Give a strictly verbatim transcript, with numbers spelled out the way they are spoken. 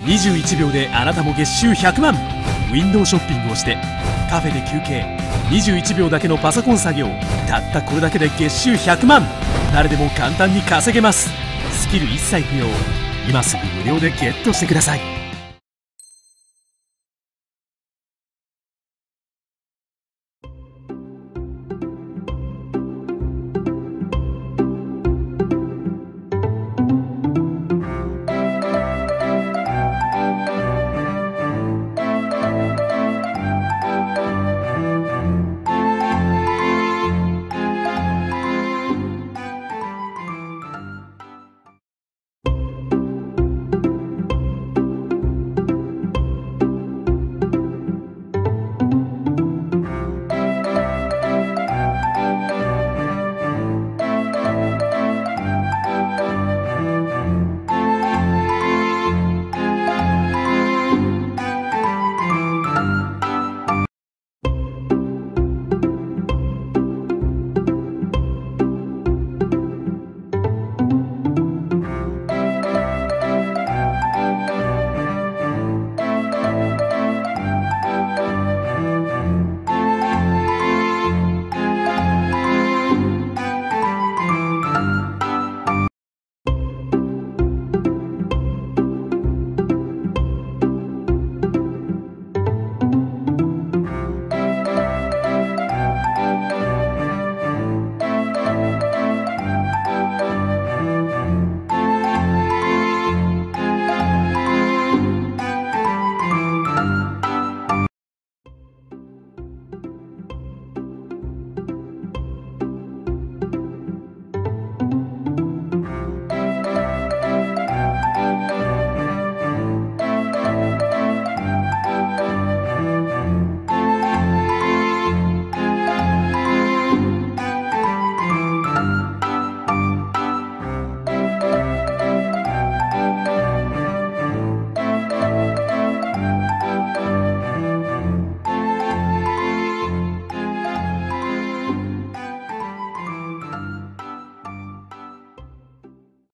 にじゅういちびょうであなたも月収ひゃくまん。ウィンドウショッピングをしてカフェで休憩、にじゅういちびょうだけのパソコン作業、たったこれだけで月収ひゃくまん。誰でも簡単に稼げます。スキル一切不要。今すぐ無料でゲットしてください。